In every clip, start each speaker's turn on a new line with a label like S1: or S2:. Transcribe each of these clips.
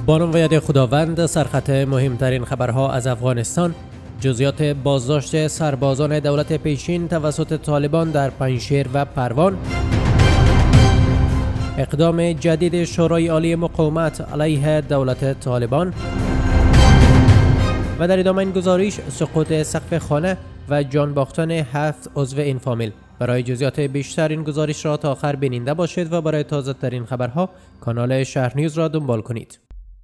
S1: با نام و یاد خداوند. سرخط مهمترین خبرها از افغانستان. جزئیات بازداشت سربازان دولت پیشین توسط طالبان در پنجشیر و پروان. اقدام جدید شورای عالی مقاومت علیه دولت طالبان. و در ادامه این گزارش سقوط سقف خانه و جان باختن 7 عضو این فامیل. برای جزئیات بیشتر این گزارش را تا آخر بیننده باشید و برای تازه ترین خبرها کانال شهر نیوز را دنبال کنید.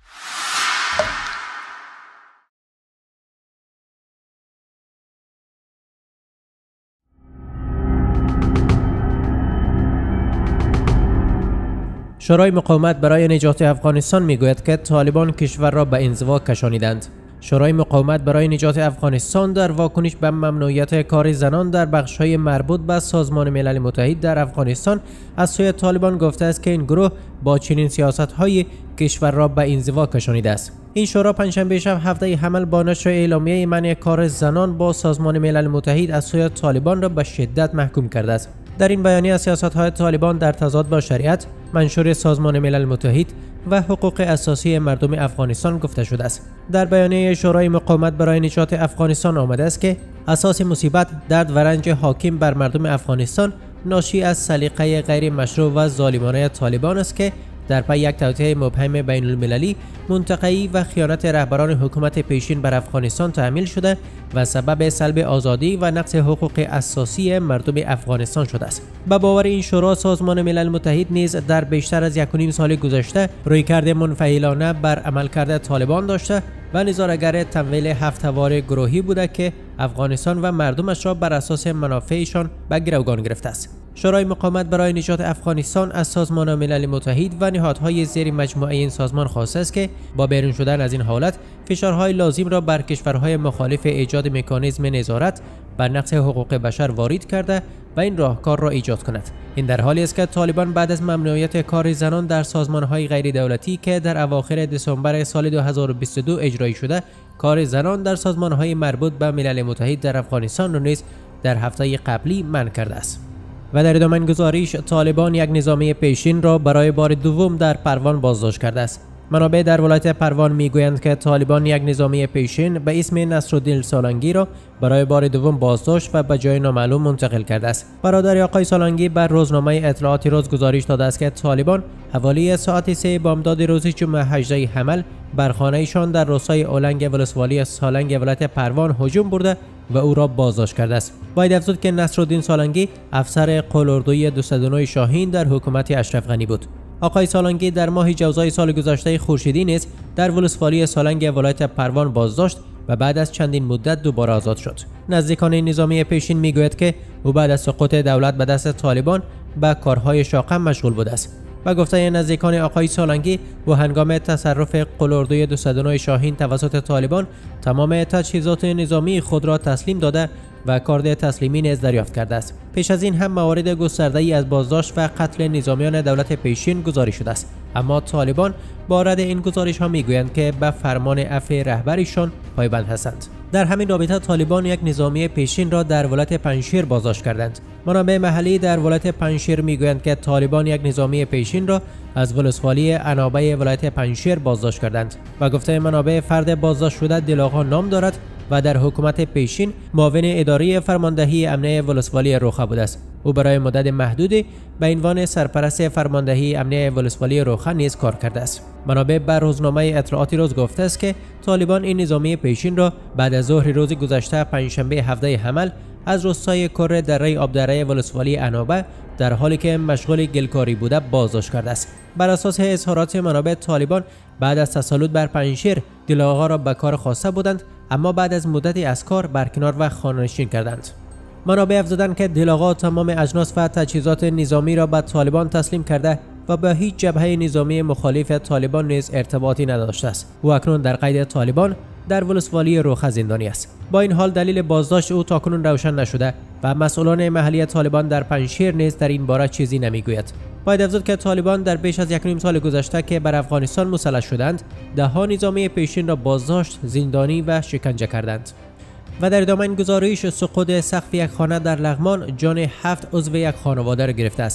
S1: شورای مقاومت برای نجات افغانستان میگوید که طالبان کشور را به انزوا کشانیدند. شورای مقاومت برای نجات افغانستان در واکنش به ممنوعیت کار زنان در بخش‌های مربوط به سازمان ملل متحد در افغانستان از سوی طالبان گفته است که این گروه با چنین سیاست‌های کشور را به انزوا کشانیده است. این شورا پنجشنبه شب هفته حمل با نشر اعلامیه منع کار زنان با سازمان ملل متحد از سوی طالبان را به شدت محکوم کرده است. در این بیانیه سیاست‌های طالبان در تضاد با شریعت، منشور سازمان ملل متحد و حقوق اساسی مردم افغانستان گفته شده است. در بیانیه شورای مقاومت برای نجات افغانستان آمده است که اساس مصیبت، درد و رنج حاکم بر مردم افغانستان ناشی از سلیقه غیر مشروع و ظالمانه طالبان است که در پی یک توطئه مبهم بین المللی، منطقه‌ای و خیانت رهبران حکومت پیشین بر افغانستان تحمیل شده و سبب سلب آزادی و نقض حقوق اساسی مردم افغانستان شده است. به باور این شورا، سازمان ملل متحد نیز در بیشتر از 1.5 سال گذشته رویکرد منفعلانه بر عملکرد طالبان داشته و نظاره‌گر تمویل 7 توار گروهی بوده که افغانستان و مردمش را بر اساس منافعشان به گروگان گرفته است. شورای مقاومت برای نجات افغانستان از سازمان ملل متحد و نهادهای زیر مجموعه این سازمان خواسته است که با بیرون شدن از این حالت فشارهای لازم را بر کشورهای مخالف ایجاد مکانیزم نظارت بر نقض حقوق بشر وارد کرده و این راهکار را ایجاد کند. این در حالی است که طالبان بعد از ممنوعیت کار زنان در سازمانهای غیر دولتی که در اواخر دسامبر سال 2022 اجرایی شده، کار زنان در سازمانهای مربوط به ملل متحد در افغانستان را نیز در هفته قبلی منع کرده است. و در ادامه این گزارش طالبان یک نظامی پیشین را برای بار دوم در پروان بازداشت کرده است. منابع در ولایت پروان میگویند که طالبان یک نظامی پیشین به اسم نصرالدین سالنگی را برای بار دوم بازداشت و به جای نامعلوم منتقل کرده است. برادر آقای سالنگی بر روزنامه اطلاعات روز گزارش داده است که طالبان حوالی ساعت 3 بامداد روز جمعه 18 حمل بر خانه‌شان در روستای اولنگ ولسوالی سالنگ ولایت پروان هجوم برده و او را بازداشت کرده است. باید افزود که نصرالدین سالنگی افسر قلاردوی 209 شاهین در حکومت اشرف غنی بود. آقای سالنگی در ماه جوزای سال گذشته خورشیدی نیز در ولسوالی سالنگ ولایت پروان بازداشت و بعد از چندین مدت دوباره آزاد شد. نزدیکان نظامی پیشین میگوید که او بعد از سقوط دولت به دست طالبان به کارهای شاق مشغول بوده است. و گفته نزدیکان آقای سالنگی و هنگام تصرف قلاردوی 209 شاهین توسط طالبان تمام تجهیزات نظامی خود را تسلیم داده و کارت تسلیمی نیز دریافت کرده است. پیش از این هم موارد گسترده‌ای از بازداشت و قتل نظامیان دولت پیشین گزارش شده است، اما طالبان با رد این گزارش ها میگویند که به فرمان عفو رهبرشان پایبند هستند. در همین رابطه طالبان یک نظامی پیشین را در ولایت پنجشیر بازداشت کردند. منابع محلی در ولایت پنجشیر میگویند که طالبان یک نظامی پیشین را از ولسوالی عنابه ولایت پنجشیر بازداشت کردند و گفته منابع فرد بازداشت شده دلاغا نام دارد و در حکومت پیشین معاون اداری فرماندهی امنیه ولسوالی روخه بوده است. او برای مدت محدودی به عنوان سرپرست فرماندهی امنیه ولسوالی روخه نیز کار کرده است. منابع بر روزنامه اطلاعاتی روز گفته است که طالبان این نظامی پیشین را بعد از ظهر روز گذشته پنجشنبه هفته حمل از روستای کره دره آبدره ولسوالی عنابه در حالی که مشغول گلکاری بوده بازداشت کرده است. بر اساس اظهارات منابع طالبان بعد از تسلط بر پنجشیر دلاغا را به کار خواسته بودند، اما بعد از مدتی از کار برکنار و خانه‌نشین کردند. منابع افزودند که دلاغا تمام اجناس و تجهیزات نظامی را به طالبان تسلیم کرده و به هیچ جبهه نظامی مخالف طالبان نیز ارتباطی نداشته است. او اکنون در قید طالبان در ولسوالی روخه زندانی است. با این حال دلیل بازداشت او تاکنون روشن نشده و مسئولان محلی طالبان در پنجشیر نیز در این باره چیزی نمیگوید. باید افزود که طالبان در بیش از 1.5 سال گذشته که بر افغانستان مسلح شدند، ده‌ها نظامی پیشین را بازداشت، زندانی و شکنجه کردند. و در ادامه این گزارش سقوط سقف یک خانه در لغمان جان 7 عضو یک خانواده را گرفته است.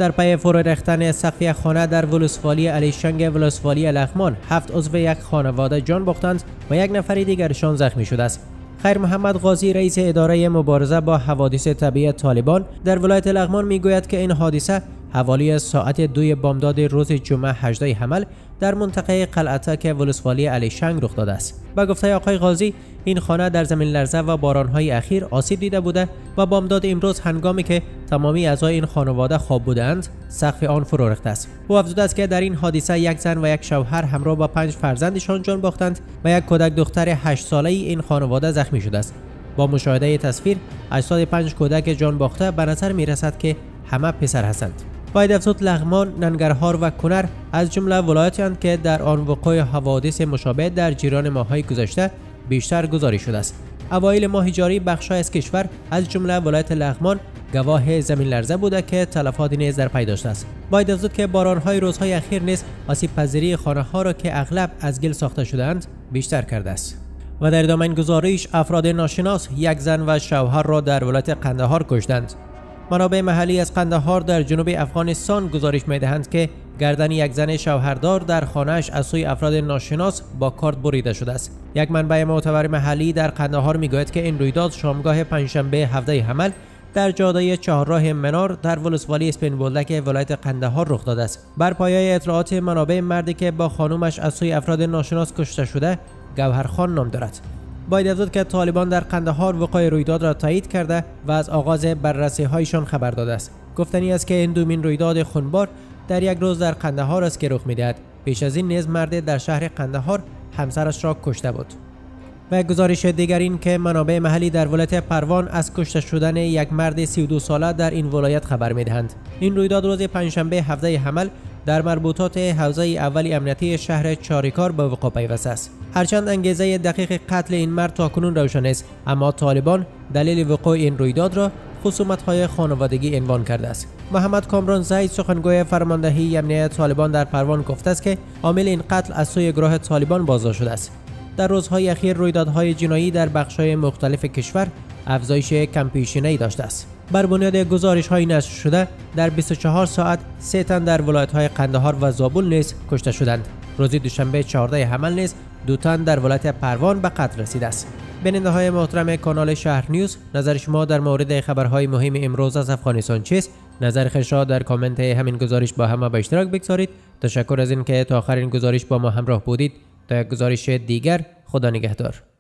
S1: در پی فرو ریختن سقف یک خانه در ولسوالی علیشنگ ولسوالی لغمان 7 عضو یک خانواده جان باختند و یک نفر دیگرشان زخمی شده است. خیر محمد قاضی رئیس اداره مبارزه با حوادث طبیعی طالبان در ولایت لغمان میگوید که این حادثه حوالی ساعت 2 بامداد روز جمعه 18 حمل در منطقه قلعتک ولسوالی علیشنگ رخ داده است. با گفته آقای قاضی این خانه در زمین لرزه و بارانهای اخیر آسیب دیده بوده و بامداد امروز هنگامی که تمامی اعضای این خانواده خواب بودند سقف آن فرو ریخته است. او افزوده است که در این حادثه یک زن و یک شوهر همراه با 5 فرزندشان جان باختند و یک کودک دختر 8 ساله این خانواده زخمی شده است. با مشاهده تصویر اجساد 5 کودک جان باخته به نظر می رسد که همه پسر هستند. باید افزود لغمان، ننگرهار و کنر از جمله ولایاتند که در آن وقوع حوادث مشابه در جریان ماه‌های گذشته بیشتر گزارش شده است. اوایل ماه جاری بخش‌های از کشور از جمله ولایت لغمان گواه زمین لرزه بوده که تلفات نیز در پی داشته است. باید افزود که باران‌های روزهای اخیر نیز آسیب پذیری خانه‌ها را که اغلب از گل ساخته شده‌اند بیشتر کرده است. و در ادامه این گزارش افراد ناشناس یک زن و شوهر را در ولایت قندهار کشتند. منابع محلی از قندهار در جنوب افغانستان گزارش می‌دهند که گردن یک زن شوهردار در خانه‌اش از سوی افراد ناشناس با کارد بریده شده است. یک منبع معتبر محلی در قندهار می‌گوید که این رویداد شامگاه پنجشنبه 17 حمل در جاده چهارراه منار در ولسوالی اسپین بولدک ولایت قندهار رخ داده است. بر پایه اطلاعات منابع مردی که با خانومش از سوی افراد ناشناس کشته شده گوهرخان نام دارد. باید افزود که طالبان در قندهار وقوع رویداد را تایید کرده و از آغاز بررسی‌هایشان خبر داده است. گفتنی است که این دومین رویداد خونبار در یک روز در قندهار است که رخ می‌دهد. پیش از این نیز مرد در شهر قندهار همسرش را کشته بود. و گزارش دیگر این که منابع محلی در ولایت پروان از کشته شدن یک مرد 32 ساله در این ولایت خبر می‌دهند. این رویداد روز پنجشنبه 17 حمل در مربوطات حوزه اول امنیتی شهر چاریکار به وقوع پیوسته است. هرچند انگیزه دقیق قتل این مرد تاکنون روشن است، اما طالبان دلیل وقوع این رویداد را خصومت‌های خانوادگی عنوان کرده است. محمد کامران زید سخنگوی فرماندهی امنیت طالبان در پروان گفته است که عامل این قتل از سوی گروه طالبان بازداشت شده است. در روزهای اخیر رویدادهای جنایی در بخش‌های مختلف کشور افزایش کمپیشینه‌ای داشته است. بر بنیاد گزارش‌های نشر شده در 24 ساعت 3 تن در ولایت‌های قندهار و زابل نیز کشته شدند. روز دوشنبه 14 حمل نیز 2 تن در ولایت پروان به قتل رسیده است. بیننده‌های محترم کانال شهر نیوز، نظر شما در مورد خبرهای مهم امروز از افغانستان چیست؟ نظر خویش را در کامنت همین گزارش با همه به اشتراک بگذارید. تشکر از اینکه تا آخر این گزارش با ما همراه بودید. تا یک گزارش دیگر، خدا نگهدار.